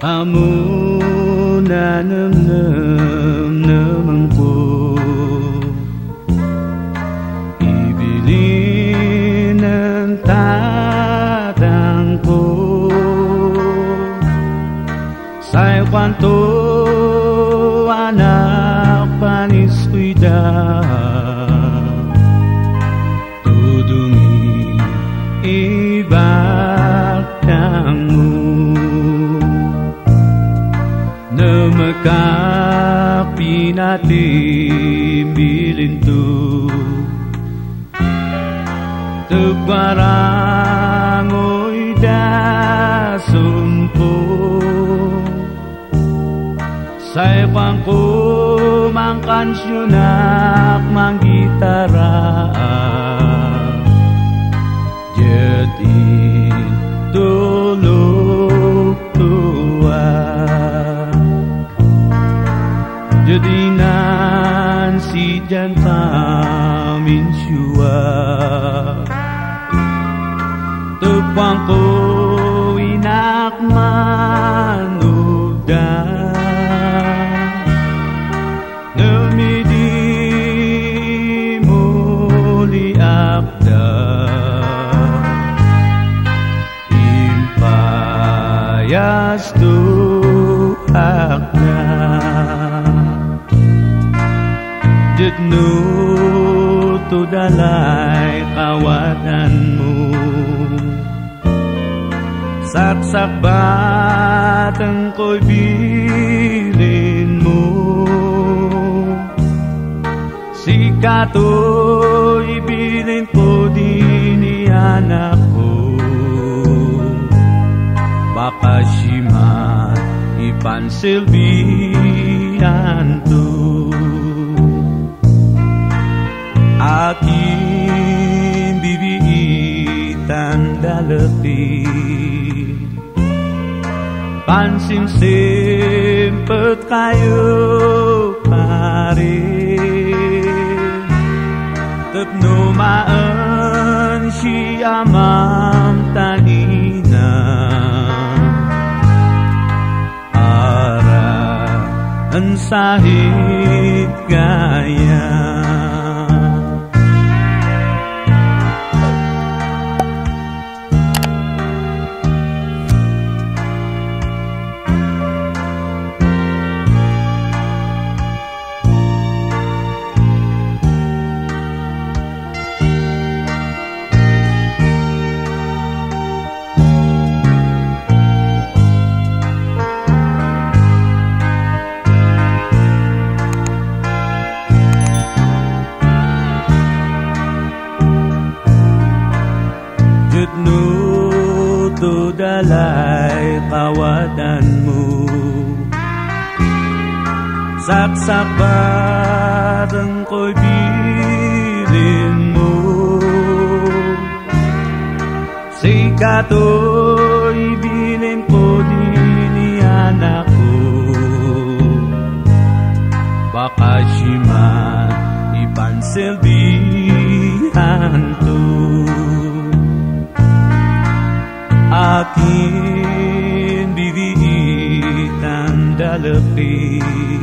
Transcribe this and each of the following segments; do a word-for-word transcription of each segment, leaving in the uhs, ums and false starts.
Amuna nem nem nemengku ibilin tatangku say kwanto anak panis kuida tudungi ibakangmu Nemekapi nati bilintu Tebarangoy dasumpo Say pangko mangkansyonak manggitara Jetin tuluk tua Jadinan si jantan minsyua Tepang ko inak manuda Nemidi muli abda Impayas tu akna Jednu tu dalai kawatanmu Sak-sak batang ko'y bilinmu Sikato'y bilin ko din ni anak ko Baka siya ipansilbihan to Aking bibiitan dalati Pansim-simpet kayo parin Tepnumaan siya mamtanina Ara ang sahit gaya Nuto dalay kawatanmu Saksak batang ko'y bilinmu Sikato'y bilin ko din ni anak ko Baka siya ipansilbihan to Aking bibiitan dalapi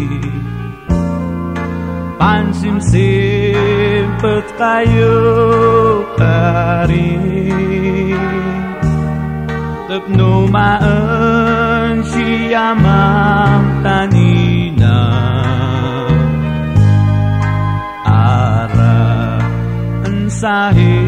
Pansim-simpet kayo karin Tepnumaan siya mamtanina Ara ang sahit